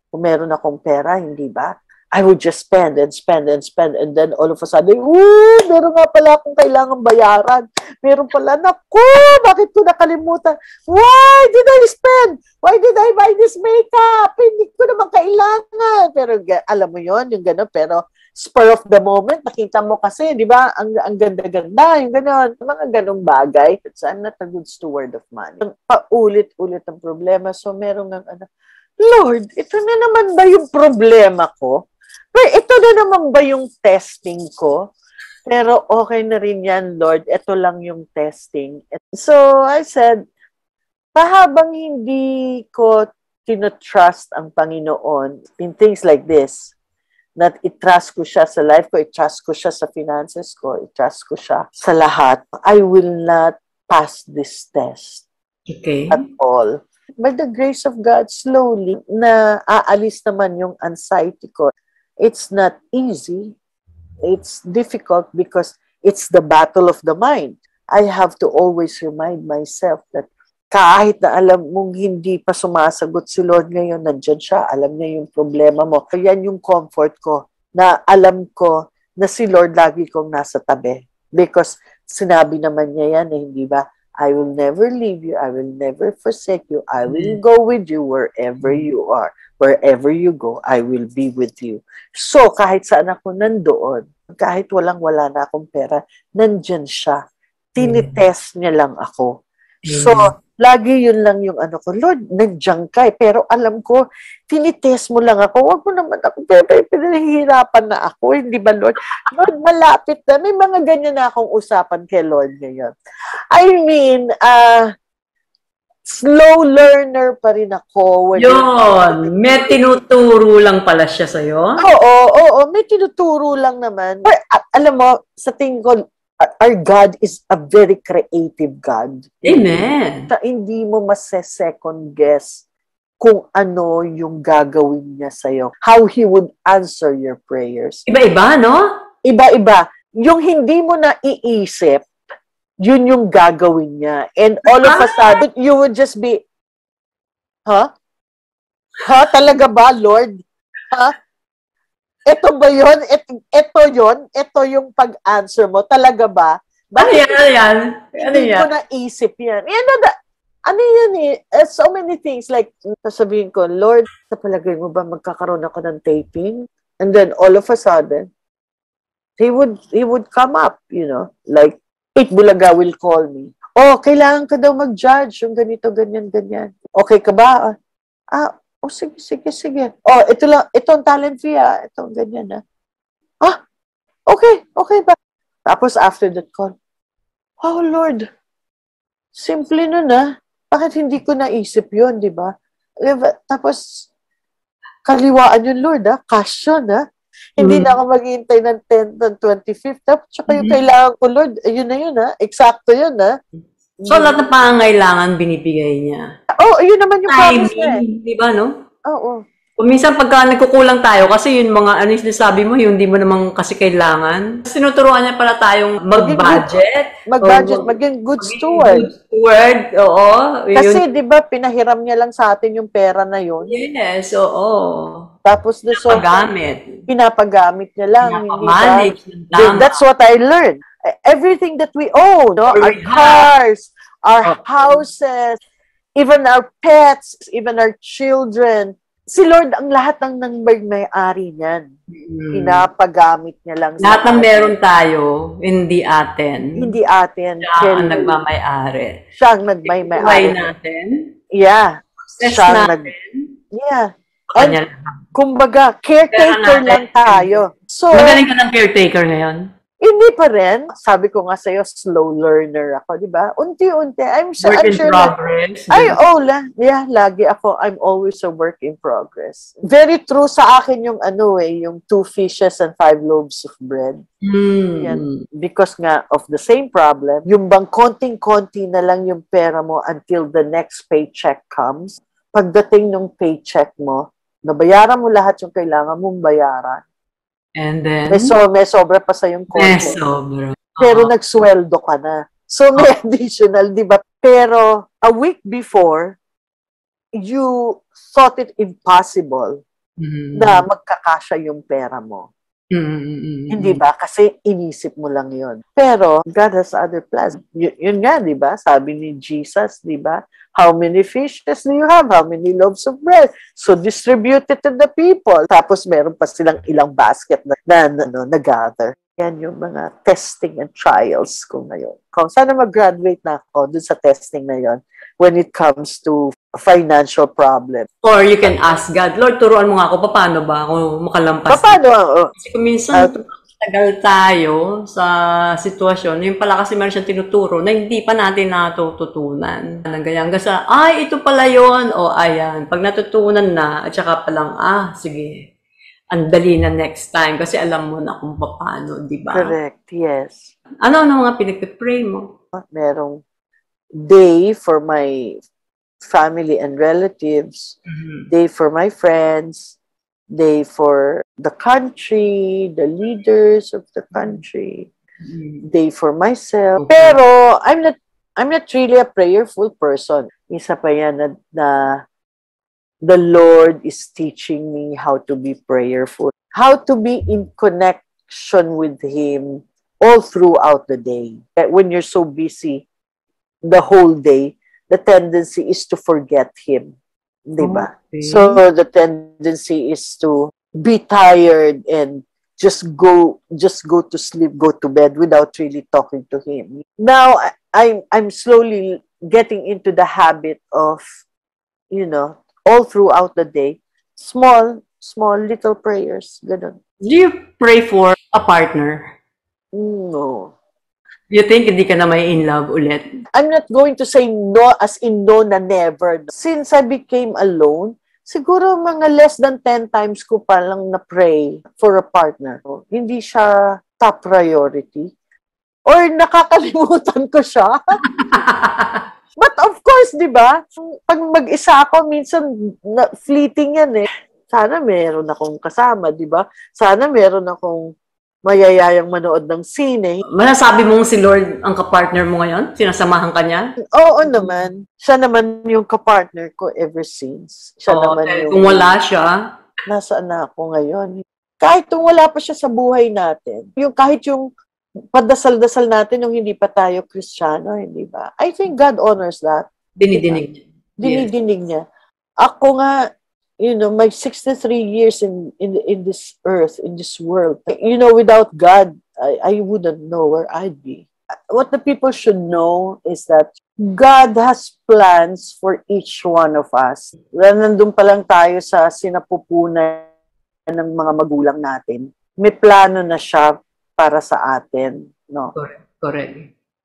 Speaker 1: kung meron akong pera, hindi ba? I would just spend and spend and spend and then all of a sudden, woo, meron nga pala akong kailangan bayaran. Meron pala, naku, bakit ko nakalimutan? Why did I spend? Why did I buy this makeup? Hindi ko naman kailangan. Pero alam mo yon, yung gano'n, pero spur of the moment, nakita mo kasi, di ba, ang, ang ganda-ganda, yung gano'n, mga ganong bagay. So I'm not a good steward of money. Paulit-ulit ang problema. So meron ng ano, Lord, ito na naman ba yung problema ko? Pero ito na naman ba yung testing ko? Pero okay na rin yan, Lord. Ito lang yung testing. So I said, pahabang hindi ko tinatrust ang Panginoon in things like this, that i-trust ko siya sa life ko, i-trust ko siya sa finances ko, i-trust ko siya sa lahat, I will not pass this test
Speaker 2: okay.
Speaker 1: at all. By the grace of God, slowly, na aalis naman yung anxiety ko. It's not easy. It's difficult because it's the battle of the mind. I have to always remind myself that kahit na alam mong hindi pa sumasagot si Lord ngayon, nandyan siya, alam niya yung problema mo. Yan yung comfort ko, na alam ko na si Lord lagi kong nasa tabi. Because sinabi naman niya yan, eh, hindi ba? I will never leave you. I will never forsake you. I will go with you wherever you are. Wherever you go, I will be with you. So, kahit saan ako nandoon, kahit walang-wala na akong pera, nandyan siya. Tinitest niya lang ako. So, lagi yun lang yung ano ko, Lord, nandiyan ka eh. Pero alam ko, tinitest mo lang ako. Huwag mo naman ako, pero pinahihirapan na ako. Hindi ba, Lord? Lord, malapit na. May mga ganyan na akong usapan kay Lord ngayon. I mean, uh, slow learner pa rin ako.
Speaker 2: Yun, may tinuturo lang pala siya sa'yo?
Speaker 1: Oo, oo, may tinuturo lang naman. But, uh, alam mo, sa tingin ko, our God is a very creative God.
Speaker 2: Amen.
Speaker 1: Sa hindi mo mas-second guess kung ano yung gagawin niya sa'yo. How He would answer your prayers.
Speaker 2: Iba-iba, no?
Speaker 1: Iba-iba. Yung hindi mo na iisip, yun yung gagawin niya. And all of a sudden, you would just be, huh? Ha? Talaga ba, Lord? Ha? Ito ba yun? Ito, ito yun? Ito yung pag-answer mo? Talaga ba?
Speaker 2: Ano yan? Ano yan? Ano
Speaker 1: Hindi
Speaker 2: yan?
Speaker 1: ko naisip yan. Yan na, da, ano yan eh? Uh, so many things. Like, sasabihin ko, Lord, sa palagay mo ba magkakaroon ako ng taping? And then, all of a sudden, he would, he would come up, you know, like, Eight Bulaga will call me. Oh, kailangan ka daw mag-judge yung ganito, ganyan, ganyan. Okay ka ba? Ah, oh, sige, sige, sige. Oh, ito lang, ito ang talent fee, ah. Ito ang ganyan, ah. Ah, okay, okay ba? Tapos after that call, oh, Lord, simple nun, ah. Bakit hindi ko naisip yun, di ba? Tapos, kaliwaan yun, Lord, ah. Cash yun, ah. Hindi na ako maghihintay ng tenth and twenty-fifth. Tsaka yung kailangan ko, Lord, ayun na yun, ha? Eksakto yun, ha?
Speaker 2: So, lahat ng pangangailangan binibigay niya.
Speaker 1: Oh, ayun naman yung promise niya.
Speaker 2: Di ba, no?
Speaker 1: Oo.
Speaker 2: Kung minsan pagka nagkukulang tayo, kasi yung mga, ano yung sinasabi mo, yung hindi mo naman kasi kailangan. Sinuturuan niya pala tayong mag-budget.
Speaker 1: Mag-budget, maging good steward.
Speaker 2: Good steward, oo.
Speaker 1: Kasi, di ba, pinahiram niya lang sa atin yung pera na yun.
Speaker 2: Yes, oo.
Speaker 1: Tapos, so,
Speaker 2: pinapagamit.
Speaker 1: Pinapagamit niya lang.
Speaker 2: Pinapamanage.
Speaker 1: That's what I learned. Everything that we own, no? Our cars, our houses, even our pets, even our children, si Lord ang lahat ng nang may-ari niyan. Mm. Pinapagamit niya lang.
Speaker 2: Lahat ng meron tayo, hindi atin.
Speaker 1: Hindi atin.
Speaker 2: Siya ang nagmamay-ari.
Speaker 1: Siya ang nagmay-ari.
Speaker 2: Buhay natin.
Speaker 1: Yeah.
Speaker 2: Stress
Speaker 1: siya
Speaker 2: natin.
Speaker 1: Nag, yeah. And, kumbaga, caretaker lang tayo. So,
Speaker 2: magaling ka ng caretaker ngayon?
Speaker 1: Hindi pa rin. Sabi ko nga sa'yo, slow learner ako, di ba? Unti-unti. I'm, so,
Speaker 2: work
Speaker 1: I'm
Speaker 2: in
Speaker 1: sure
Speaker 2: progress.
Speaker 1: Na, ay, oh, la, yeah, lagi ako. I'm always a work in progress. Very true sa akin yung ano eh, yung two fishes and five loaves of bread.
Speaker 2: Mm.
Speaker 1: Yan. Because nga of the same problem, yung bang konting-konti na lang yung pera mo until the next paycheck comes. Pagdating ng paycheck mo, nabayaran mo lahat yung kailangan mong bayaran.
Speaker 2: And then?
Speaker 1: May, so, may sobra pa sa yung konti.
Speaker 2: May sobra.
Speaker 1: Pero uh-huh. Nagsweldo ka na. So, may additional, di ba? Pero, a week before, you thought it impossible
Speaker 2: Mm.
Speaker 1: na magkakasya yung pera mo.
Speaker 2: Mm.
Speaker 1: Hindi ba? Kasi inisip mo lang yon. Pero God has other plans. Y- yun nga, di ba? Sabi ni Jesus, di ba? How many fishes do you have? How many loaves of bread? So distribute it to the people. Tapos meron pa silang ilang basket na, na, na, na gather. Yan yung mga testing and trials ko ngayon. Kung sana mag-graduate na ako dun sa testing na yon when it comes to financial problem.
Speaker 2: Or you can ask God, Lord, turuan mo nga ako, paano ba ako makalampas?
Speaker 1: Paano? Oh,
Speaker 2: Kasi kung minsan, tagal tayo sa sitwasyon, yung pala kasi meron siyang tinuturo na hindi pa natin natututunan. Hanggang sa, ay, ito pala yun. O, ayan. Pag natutunan na, at saka palang, ah, sige, ang dali na next time kasi alam mo na kung paano, di ba?
Speaker 1: Correct, yes.
Speaker 2: Ano ang mga pinag-pray mo?
Speaker 1: Merong day for my family and relatives,
Speaker 2: Mm-hmm.
Speaker 1: day for my friends, day for the country, the leaders of the country,
Speaker 2: Mm-hmm.
Speaker 1: day for myself.
Speaker 2: Okay.
Speaker 1: Pero I'm not I'm not really a prayerful person. Isa pa yan na, na the Lord is teaching me how to be prayerful, how to be in connection with Him all throughout the day. When you're so busy the whole day, the tendency is to forget Him. Diba?
Speaker 2: Okay.
Speaker 1: So the tendency is to be tired and just go just go to sleep, go to bed without really talking to Him. Now I'm I'm slowly getting into the habit of, you know, all throughout the day, small, small little prayers. Ganun.
Speaker 2: Do you pray for a partner?
Speaker 1: No.
Speaker 2: You think hindi ka na may in love ulit?
Speaker 1: I'm not going to say no as in no na never. Since I became alone, siguro mga less than ten times ko pa lang na-pray for a partner. Hindi siya top priority. Or nakakalimutan ko siya. But of course, di ba? Pag mag-isa ako, minsan na, fleeting yan eh. Sana meron akong kasama, di ba? Sana meron akong mayayayang manood ng sine.
Speaker 2: Masasabi mong si Lord ang kapartner mo ngayon? Sinasamahan ka niya?
Speaker 1: Oo naman. Siya naman yung kapartner ko ever since. Siya
Speaker 2: Oo,
Speaker 1: naman
Speaker 2: dahil
Speaker 1: yung...
Speaker 2: kung wala siya,
Speaker 1: Nasaan na ako ngayon? Kahit kung wala pa siya sa buhay natin, yung kahit yung padasal-dasal natin nung hindi pa tayo Kristiyano, hindi ba? I think God honors that.
Speaker 2: dinidinig niya.
Speaker 1: Dinidinig niya. Ako nga, you know, my sixty-three years in in in this earth, in this world. You know, without God, I, I wouldn't know where I'd be. What the people should know is that God has plans for each one of us. Well, nandun pa lang tayo sa sinapupunan ng mga magulang natin. May plano na siya para sa atin, no?
Speaker 2: Correct. Correct.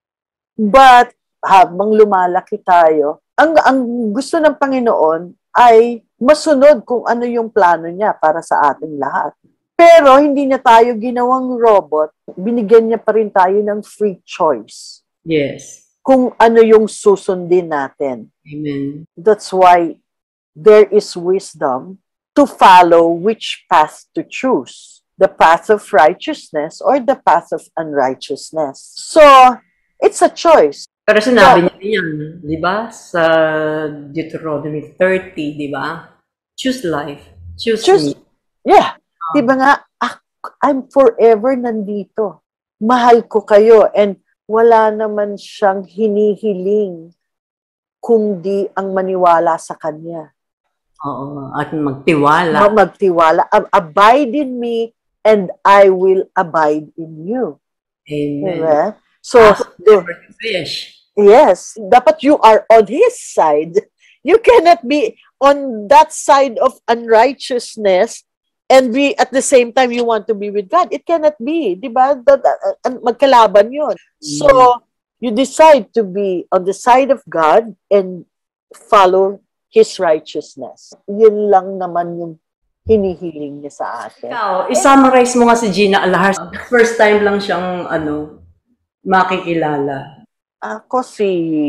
Speaker 1: But habang lumalaki tayo, ang ang gusto ng Panginoon ay masunod kung ano yung plano niya para sa ating lahat. Pero hindi niya tayo ginawang robot, binigyan niya pa rin tayo ng free choice.
Speaker 2: Yes.
Speaker 1: Kung ano yung susundin natin.
Speaker 2: Amen.
Speaker 1: That's why there is wisdom to follow which path to choose. The path of righteousness or the path of unrighteousness. So, it's a choice.
Speaker 2: Pero sinabi niya yan, di ba? Sa Deuteronomy thirty, di ba? Choose life. Choose,
Speaker 1: Choose,
Speaker 2: me.
Speaker 1: yeah. Um, di ba nga, I'm forever nandito. Mahal ko kayo and wala naman siyang hinihiling kundi ang maniwala sa Kanya.
Speaker 2: Oo, at magtiwala.
Speaker 1: Magtiwala. Abide in me and I will abide in you.
Speaker 2: Amen.
Speaker 1: Diba? So,
Speaker 2: the fish.
Speaker 1: Yes, dapat you are on His side. You cannot be on that side of unrighteousness and be at the same time you want to be with God. It cannot be, di ba? Magkalaban yun. So, you decide to be on the side of God and follow His righteousness. Yun lang naman yung hinihiling niya sa atin.
Speaker 2: Ikaw, i-summarize mo nga si Gina Alahar. First time lang siyang ano, makikilala.
Speaker 1: Ako si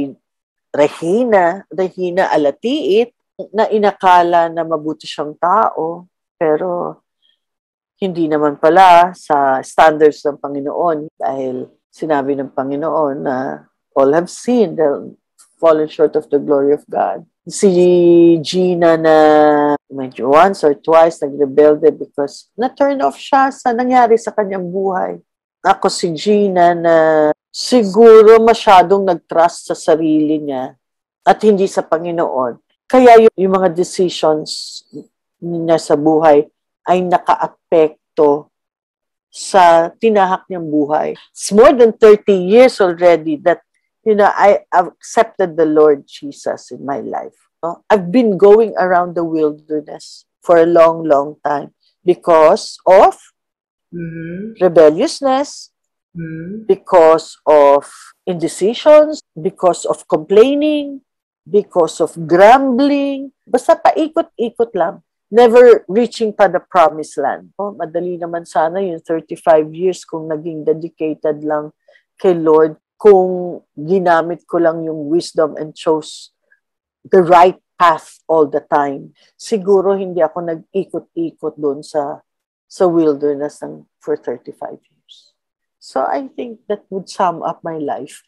Speaker 1: Regina, Regina Alatiit, na inakala na mabuti siyang tao, pero hindi naman pala sa standards ng Panginoon dahil sinabi ng Panginoon na all have sinned and fallen short of the glory of God. Si Gina na medyo once or twice nag-rebelde because na-turn off siya sa nangyari sa kanyang buhay. Ako si Gina na siguro masyadong nag-trust sa sarili niya at hindi sa Panginoon. Kaya yung, yung mga decisions niya sa buhay ay naka-apekto sa tinahak niyang buhay. It's more than thirty years already that you know, I accepted the Lord Jesus in my life. I've been going around the wilderness for a long, long time because of mm-hmm. rebelliousness, mm-hmm. because of indecisions, because of complaining, because of grumbling. Basta paikot-ikot lang. Never reaching pa the promised land. Oh, madali naman sana yung thirty-five years kung naging dedicated lang kay Lord, kung ginamit ko lang yung wisdom and chose the right path all the time. Siguro hindi ako nag-ikot-ikot doon sa sa wilderness ng, for thirty-five years. So I think that would sum up my life.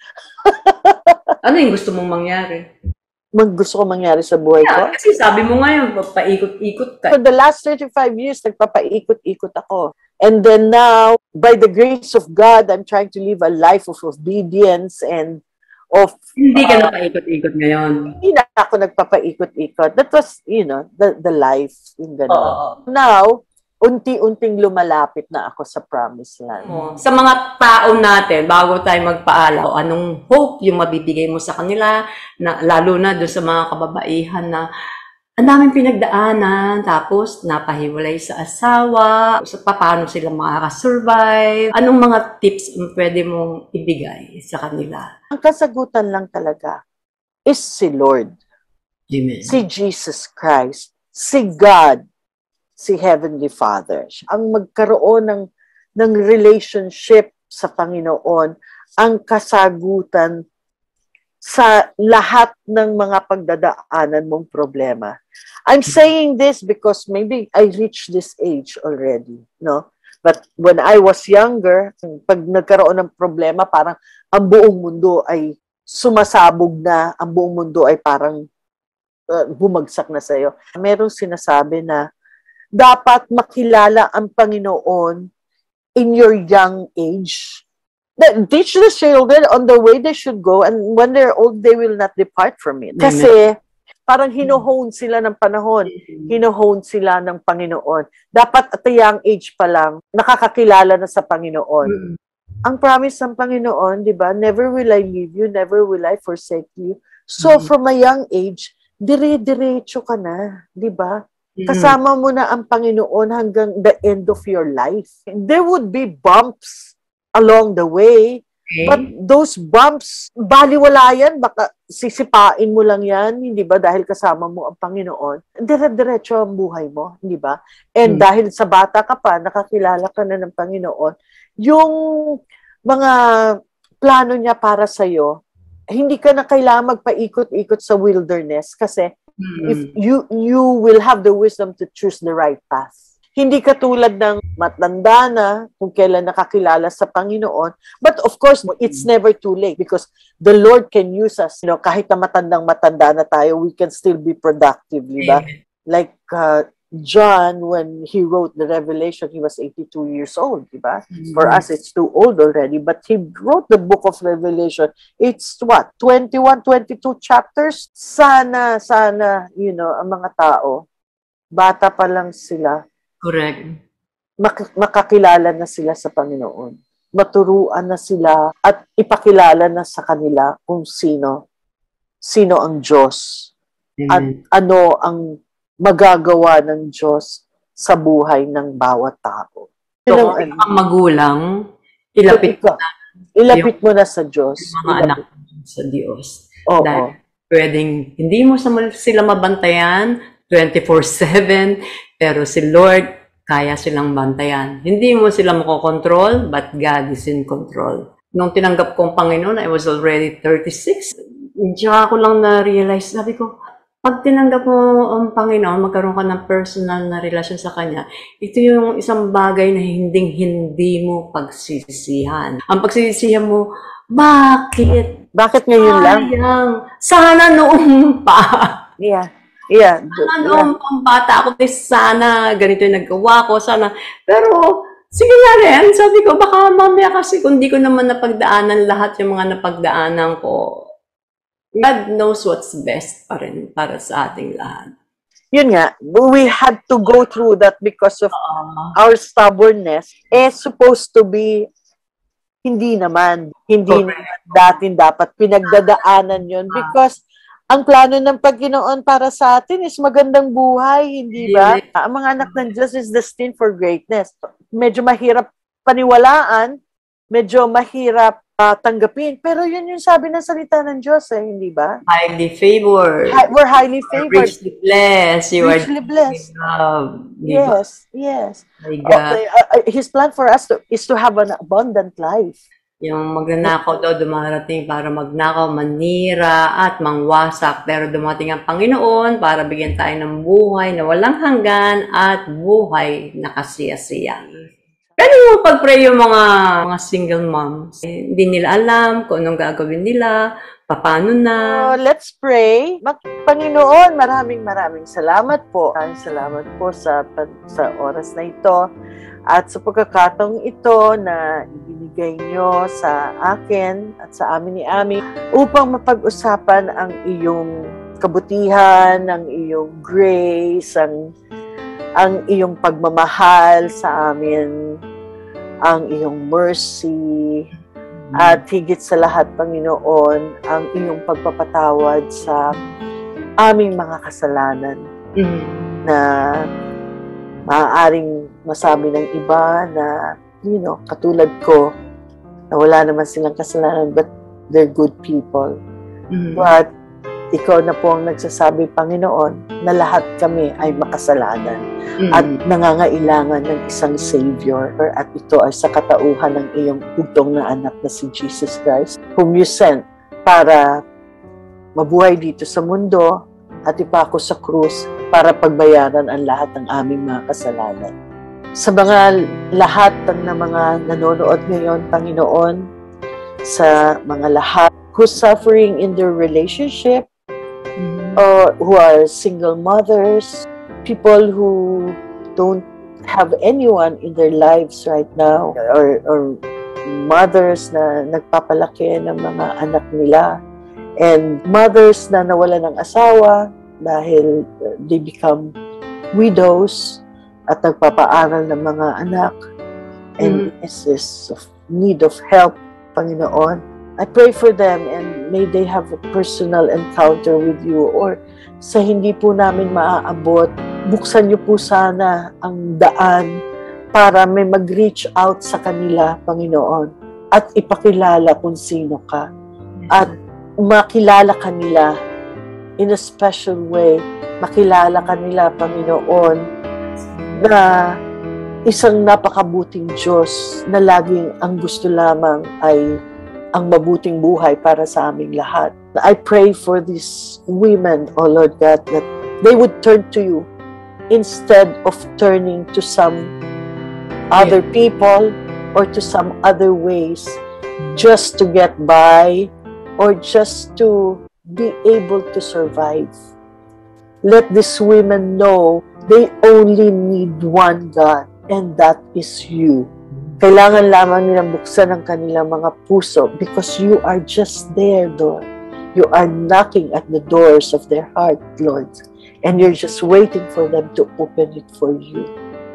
Speaker 2: Ano yung gusto mong mangyari?
Speaker 1: Mag gusto ko mangyari sa buhay
Speaker 2: yeah,
Speaker 1: ko?
Speaker 2: Kasi sabi mo ngayon, paikot-ikot ka.
Speaker 1: For the last thirty-five years, nagpapaikot-ikot ako. And then now, by the grace of God, I'm trying to live a life of obedience and of...
Speaker 2: Hindi ka uh, na paikot-ikot ngayon.
Speaker 1: Hindi na ako nagpapaikot-ikot. That was, you know, the, the life. Yung ganun.
Speaker 2: Oh.
Speaker 1: Now, unti-unting lumalapit na ako sa promised land.
Speaker 2: Oh. Sa mga tao natin, bago tayo magpaalam, anong hope yung mabibigay mo sa kanila, na, lalo na doon sa mga kababaihan na ang daming pinagdaanan, tapos napahiwalay sa asawa, so, paano sila makakasurvive, anong mga tips ang pwede mong ibigay sa kanila?
Speaker 1: Ang kasagutan lang talaga is si Lord.
Speaker 2: Amen.
Speaker 1: Si Jesus Christ, si God, si Heavenly Father. Ang magkaroon ng, ng relationship sa Panginoon, ang kasagutan sa lahat ng mga pagdadaanan mong problema. I'm saying this because maybe I reached this age already, no? But when I was younger, pag nagkaroon ng problema, parang ang buong mundo ay sumasabog na, ang buong mundo ay parang uh, bumagsak na sa'yo. Merong sinasabi na dapat makilala ang Panginoon in your young age. Teach the children on the way they should go, and when they're old, they will not depart from it. Kasi parang hino-hone sila ng panahon, hino-hone sila ng Panginoon. Dapat at a young age pa lang, nakakakilala na sa Panginoon. Mm-hmm. Ang promise ng Panginoon, di ba, never will I leave you, never will I forsake you. So mm-hmm. from a young age, dire-diretso ka na, di ba? Mm-hmm. Kasama mo na ang Panginoon hanggang the end of your life. There would be bumps along the way. Okay. But those bumps, baliwala yan, baka sisipain mo lang yan, hindi ba? Dahil kasama mo ang Panginoon. Dire-diretso ang buhay mo, hindi ba? And hmm. dahil sa bata ka pa, nakakilala ka na ng Panginoon, yung mga plano niya para sa'yo, hindi ka na kailangan magpaikot-ikot sa wilderness kasi hmm. if you you will have the wisdom to choose the right path. Hindi katulad ng matanda na kung kailan nakakilala sa Panginoon. But of course, it's never too late because the Lord can use us. You know, kahit na matandang-matanda na tayo, we can still be productive, di ba? Like uh, John, when he wrote the Revelation, he was eighty-two years old, di ba? Mm-hmm. For us, it's too old already. But he wrote the book of Revelation. It's what? twenty-one, twenty-two chapters? Sana, sana, you know, ang mga tao, bata pa lang sila,
Speaker 2: correct.
Speaker 1: Mak- makakilala na sila sa Panginoon. Maturuan na sila at ipakilala na sa kanila kung sino, sino ang Diyos. Mm-hmm. At ano ang magagawa ng Diyos sa buhay ng bawat tao.
Speaker 2: So, kung ano, ang magulang, ilapit mo na.
Speaker 1: Ilapit mo na sa Diyos.
Speaker 2: Mga anak sa Diyos.
Speaker 1: Oo.
Speaker 2: Dahil pwedeng hindi mo sila mabantayan twenty-four seven, pero si Lord, kaya silang bantayan. Hindi mo sila makokontrol, but God is in control. Nung tinanggap kong Panginoon, I was already thirty-six. Diyan ko lang na-realize, sabi ko, pag tinanggap mo ang Panginoon, magkaroon ka ng personal na relasyon sa Kanya, ito yung isang bagay na hinding-hindi mo pagsisisihan. Ang pagsisisihan mo, bakit?
Speaker 1: Bakit ngayon lang?
Speaker 2: Sayang. Sana noong pa.
Speaker 1: Yeah. Yeah.
Speaker 2: Ano, pambata ako, sana ganito yung nagawa ko, sana. Pero, sige nga rin, sabi ko, baka mamaya kasi kung di ko naman napagdaanan lahat yung mga napagdaanan ko, God knows what's best pa rin para sa ating lahat.
Speaker 1: Yun nga, we had to go through that because of uh, our stubbornness. Eh, supposed to be, hindi naman. Hindi okay. naman datin dapat pinagdadaanan yun because ang plano ng Panginoon para sa atin is magandang buhay, hindi ba? Yeah. Ang mga anak ng Diyos is destined for greatness. Medyo mahirap paniwalaan, medyo mahirap uh, tanggapin, pero yun yung sabi ng salita ng Diyos, eh, hindi ba?
Speaker 2: Highly favored.
Speaker 1: Hi, we're highly favored.
Speaker 2: Richly blessed. You
Speaker 1: richly
Speaker 2: are
Speaker 1: blessed.
Speaker 2: Love,
Speaker 1: yes, yes.
Speaker 2: My God.
Speaker 1: Okay, uh, His plan for us to, is to have an abundant life.
Speaker 2: Yung magnanakaw daw dumarating para magnakaw, manira, at mangwasak. Pero dumating ang Panginoon para bigyan tayo ng buhay na walang hanggan at buhay na kasiyasiya. Pwede mo pag-pray yung mga, mga single moms. Eh, hindi nila alam kung anong gagawin nila, paano na.
Speaker 1: Uh, let's pray. Panginoon, maraming maraming salamat po. Maraming salamat po sa, sa oras na ito. At sa pagkakataong ito na ibinigay nyo sa akin at sa amin ni Ami upang mapag-usapan ang iyong kabutihan, ang iyong grace, ang, ang iyong pagmamahal sa amin, ang iyong mercy, at higit sa lahat, Panginoon, ang iyong pagpapatawad sa aming mga kasalanan mm-hmm. na maaaring masabi ng iba na, you know, katulad ko, na wala naman silang kasalanan, but they're good people. Mm-hmm. But, ikaw na po ang nagsasabi, Panginoon, na lahat kami ay makasalanan mm-hmm. at nangangailangan ng isang Savior. At ito ay sa katauhan ng iyong bugtong na anak na si Jesus Christ, whom you sent para mabuhay dito sa mundo at ipako sa krus para pagbayaran ang lahat ng aming mga kasalanan. Sa mga lahat ng mga nanonood ngayon, Panginoon, sa mga lahat who's suffering in their relationship, mm-hmm. or who are single mothers, people who don't have anyone in their lives right now, or, or mothers na nagpapalaki ng mga anak nila, and mothers na nawala ng asawa dahil they become widows at nagpapaaral ng mga anak and mm. is this of need of help, Panginoon. I pray for them and may they have a personal encounter with you, or sa hindi po namin maaabot, buksan niyo po sana ang daan para may mag-reach out sa kanila, Panginoon, at ipakilala kung sino ka. At makilala kanila in a special way, makilala kanila, Panginoon, na isang napakabuting Diyos na laging ang gusto lamang ay ang mabuting buhay para sa aming lahat. I pray for these women, O Lord God, that they would turn to you instead of turning to some other people or to some other ways just to get by or just to be able to survive. Let these women know they only need one God, and that is you. Kailangan lamang nilang buksan ang kanilang mga puso because you are just there, Lord. You are knocking at the doors of their heart, Lord, and you're just waiting for them to open it for you.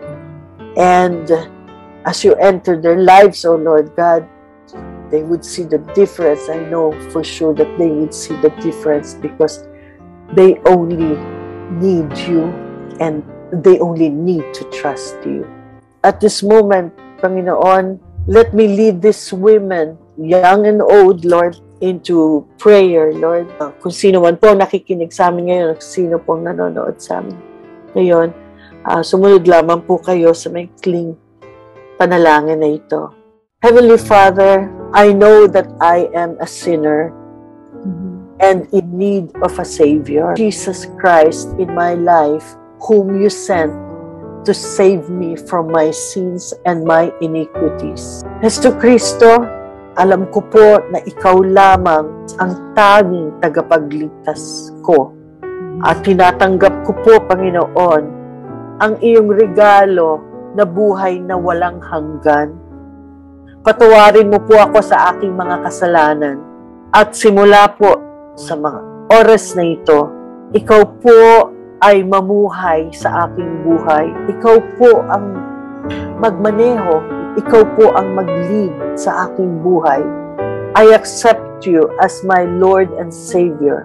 Speaker 1: And as you enter their lives, oh Lord God, they would see the difference. I know for sure that they would see the difference because they only need you and they only need to trust you. At this moment, Panginoon, let me lead these women, young and old, Lord, into prayer, Lord. Uh, kung sino man po nakikinig sa amin ngayon, sino pong nanonood sa amin ngayon, uh, sumunod lamang po kayo sa may kling panalangin na ito. Heavenly Father, I know that I am a sinner mm-hmm. and in need of a Savior. Jesus Christ in my life, whom you sent to save me from my sins and my iniquities. Jesu Cristo, alam ko po na ikaw lamang ang tanging tagapagligtas ko. At tinatanggap ko po, Panginoon, ang iyong regalo na buhay na walang hanggan. Patawarin mo po ako sa aking mga kasalanan. At simula po sa mga oras na ito, ikaw po ay mamuhay sa aking buhay. Ikaw po ang magmaneho. Ikaw po ang mag-lead sa aking buhay. I accept you as my Lord and Savior.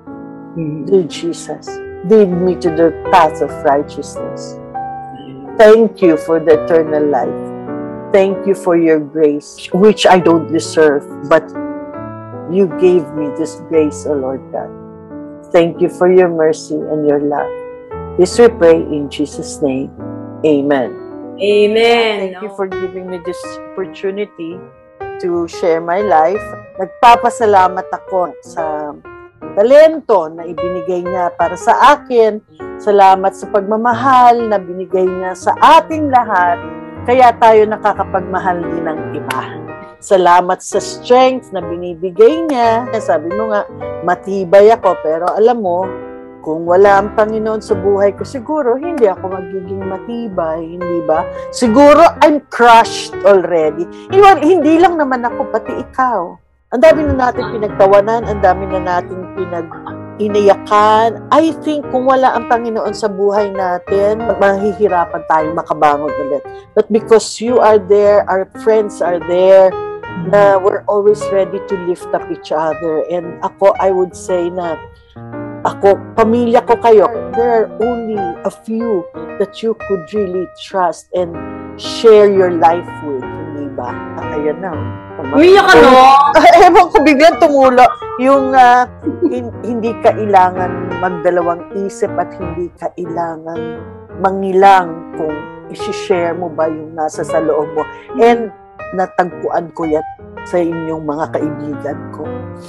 Speaker 1: Dear Jesus, lead me to the path of righteousness. Thank you for the eternal life. Thank you for your grace, which I don't deserve, but you gave me this grace, O Lord God. Thank you for your mercy and your love. This we pray in Jesus' name. Amen.
Speaker 2: Amen.
Speaker 1: Thank you for giving me this opportunity to share my life. Nagpapasalamat ako sa talento na ibinigay niya para sa akin. Salamat sa pagmamahal na binigay niya sa ating lahat. Kaya tayo nakakapagmahal din ng iba. Salamat sa strength na binibigay niya. Sabi mo nga, matibay ako. Pero alam mo, kung wala ang Panginoon sa buhay ko, siguro hindi ako magiging matibay, hindi ba? Siguro I'm crushed already. Hindi lang naman ako, pati ikaw. Ang dami na natin pinagtawanan, ang dami na natin pinag-inayakan. I think kung wala ang Panginoon sa buhay natin, mahihirapan tayong makabangon ulit. But because you are there, our friends are there, na we're always ready to lift up each other. And ako, I would say na ako, pamilya ko kayo, there are only a few that you could really trust and share your life with, hindi ba? Ayan na.
Speaker 2: Umiyak ka, no?
Speaker 1: Ewan ko, biglang tumulo. Yung uh, hin- hindi kailangan magdalawang isip at hindi kailangan mangilang kung isi-share mo ba yung nasa sa loob mo. And natagpuan ko yan sa inyong mga kaibigan ko.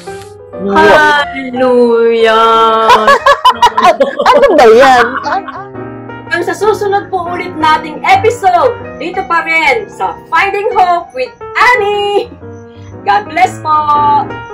Speaker 2: Hallelujah!
Speaker 1: Ano ba yan?
Speaker 2: Ang sa susunod po ulit nating episode, dito pa rin sa Finding Hope with Annie! God bless po!